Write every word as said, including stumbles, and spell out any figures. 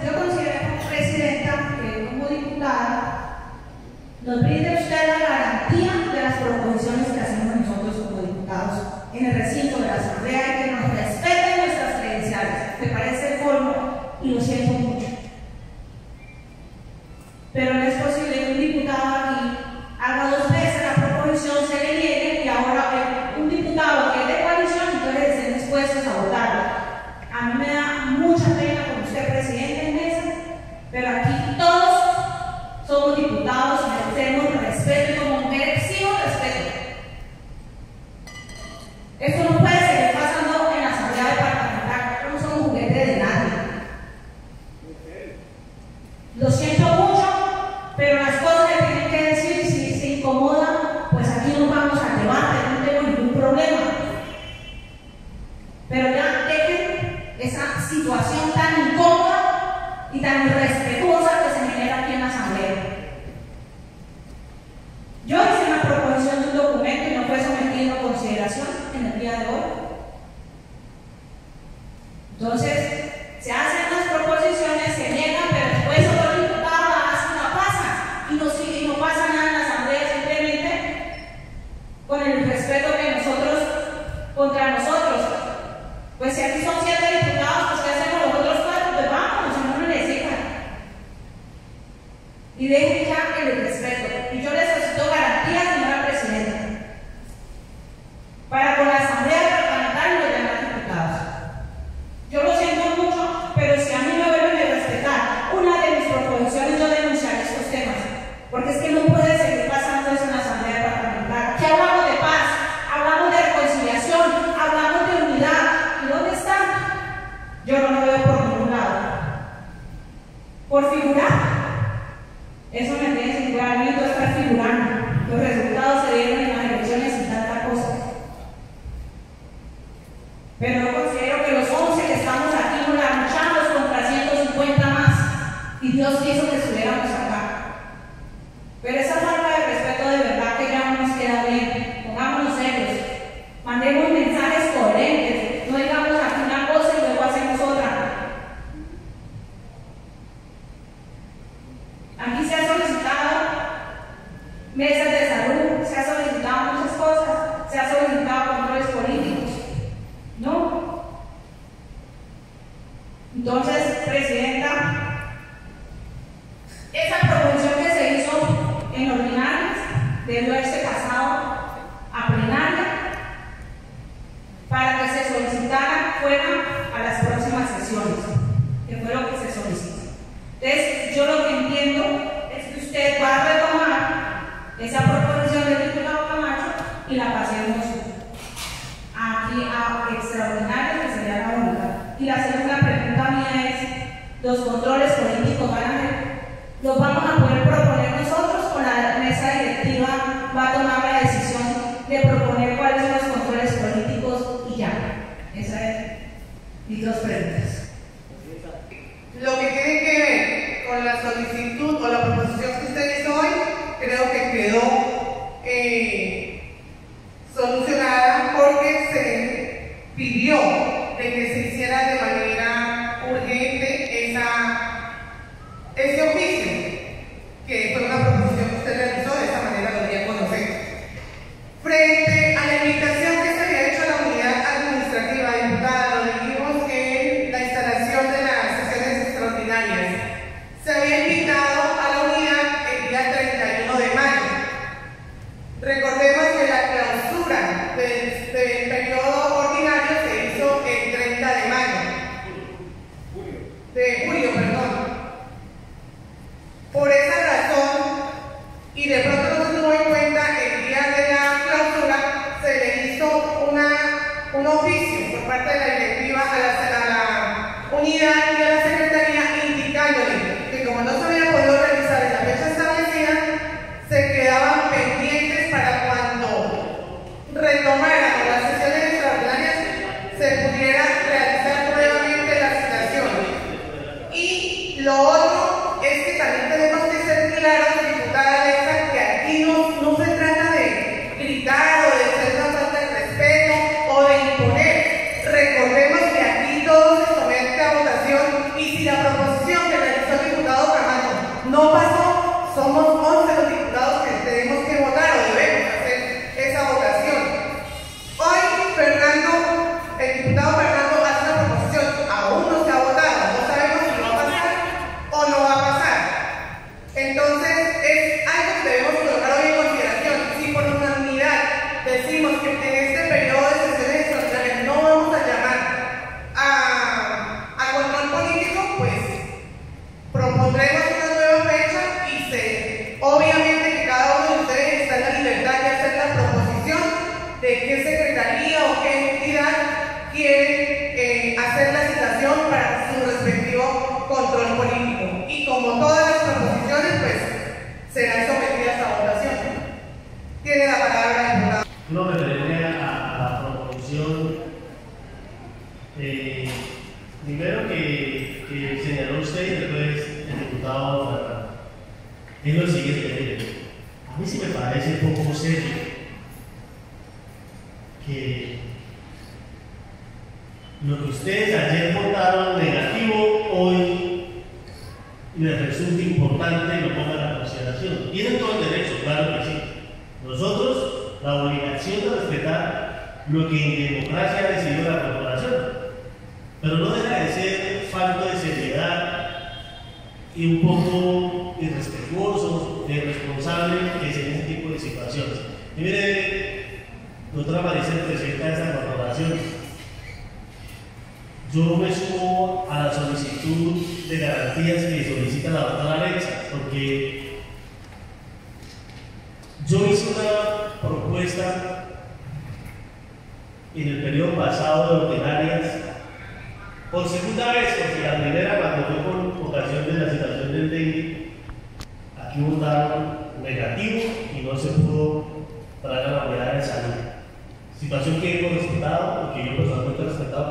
yo considero, Presidenta, que como diputada nos brinde usted la garantía de las proposiciones que hacemos nosotros como diputados en el recinto de la Asamblea y que nos respeten nuestras credenciales. Me parece el colmo y lo siento mucho. Pero no es posible que un diputado aquí haga dos veces la proposición, se le niegue y ahora un diputado que es de coalición entonces estén dispuestos a votarla. A mí me da mucha pena con usted, presidente, en eso, pero aquí todos somos diputados y merecemos respeto y como mujer exijo respeto. Esto no puede seguir pasando en la Asamblea Departamental, no somos juguetes de nadie. Lo siento mucho, pero las cosas que tienen que decir, si se incomodan, pues aquí nos vamos al debate, no tengo ningún problema. Pero ya dejen esa situación tan incómoda y tan irrespetuosa que se genera aquí en la Asamblea. Yo hice una proposición de un documento y no fue sometido a consideración en el día de hoy. Entonces, se hacen las proposiciones, se niegan, pero después otro diputado la hace y la pasa. Y no, sigue, y no pasa nada en la Asamblea, simplemente con el respeto que nosotros, contra nosotros. Pues si aquí son siete diputados, pues ¿qué hacemos los otros cuatro? Pues vamos, si no nos necesitan. Y dejen ya el respeto. Y yo necesito garantías, señora Presidenta, para con la Asamblea Departamental y los demás diputados. Yo lo siento mucho, pero si a mí me vuelven a respetar una de mis proposiciones, yo denunciaré estos temas. Porque es que no puede seguir pasando eso en la Asamblea Departamental. Aquí hablamos de paz, hablamos de reconciliación, hablamos de unidad. ¿Y dónde están? Yo no lo veo por ningún lado. Por figurar. Eso me tiene sin figurar, no estar figurando. Los resultados se dieron en las elecciones y tanta cosa. Pero yo considero que los once que estamos aquí nos la luchamos contra ciento cincuenta más. Y Dios quiso que estuviéramos acá. Pero esa falta de respeto de verdad que ya no nos queda bien. Pongámonos serios. Mandemos mensajes coherentes. No digamos aquí una cosa y luego hacemos otra. Aquí se ha solicitado mesas de salud, se ha solicitado muchas cosas, se ha solicitado controles políticos. ¿No? Entonces, Presidenta, esa proposición que se hizo en ordinarias debió haberse pasado a plenaria para que se solicitara fuera a las próximas sesiones, que fue lo que se solicitó. Entonces, yo lo que entiendo es que usted va a retomar esa proposición del diputado Camacho y la pasemos aquí a extraordinaria, que sería la única. Y la segunda pregunta mía es, ¿los controles políticos van a ser, los vamos a poder proponer nosotros o la mesa directiva va a tomar la decisión de proponer cuáles son los controles políticos y ya? Esas es mis dos preguntas. Lo que tiene que ver con la solicitud o la proposición que usted hizo hoy, creo que quedó eh, solucionada porque se pidió de que se hiciera de manera urgente esa, ese oficio, que fue una proposición que usted realizó, de esa manera lo voy a conocer. Frente a la invitación que se había hecho a la unidad administrativa, diputada, lo dijimos en la instalación de las sesiones extraordinarias. Se había invitado a la unidad el día treinta y uno de mayo. Recordemos que la clausura del, del periodo ordinario se hizo el treinta de mayo. De julio, perdón. Por esa razón, y de pronto no se tuvo en cuenta el día de la clausura, se le hizo una, un oficio por parte de la directiva a la, a la unidad y a la secretaría indicándole que como no se había podido realizar en la fecha establecida, se quedaban pendientes para cuando retomaran las sesiones extraordinarias se pudiera realizar nuevamente la citación. Y lo otro es que también tenemos que ser claros, diputada Alexa, que aquí no, no se trata de gritar o de hacer una falta de respeto o de imponer. Recordemos que aquí todo se somete a votación y si la proposición que No pasó, somos once los diputados que tenemos que votar o debemos hacer esa votación. Hoy Fernando, el diputado Fernando hace una proposición, aún no se ha votado, no sabemos si va a pasar o no va a pasar. Entonces es algo que debemos colocar hoy en consideración. Si por unanimidad decimos que en este periodo de sesiones extraordinarias no vamos a llamar a, a control político, pues propondremos una nueva fecha y se, obviamente que cada uno de ustedes está en la libertad de hacer la proposición de qué secretaría o qué entidad quiere eh, hacer la citación para su respectivo control político. Y como todas las proposiciones, pues serán sometidas a votación. Tiene la palabra el diputado. No me referiré a, a la proposición. Eh, primero que, que señaló usted y después el diputado Fernando. Es lo siguiente: a mí sí me parece un poco serio que lo que ustedes ayer votaron negativo hoy les resulta importante y lo pongan a consideración. Tienen todo el derecho, claro que sí. Nosotros, la obligación de respetar lo que en democracia ha decidido la corporación, pero no deja de ser falta de seriedad y un poco irrespetuoso, irresponsable que se en este tipo de situaciones. Y mire, doctora Maricel, presidenta de esta corporación, yo me sumo a la solicitud de garantías que solicita la doctora Alexa, porque yo hice una propuesta en el periodo pasado de ordinarias por segunda vez, porque la primera, cuando fue por ocasión de la situación del dengue, aquí votaron negativo y no se pudo traer a la unidad de salud. Situación que hemos respetado, y que yo personalmente he respetado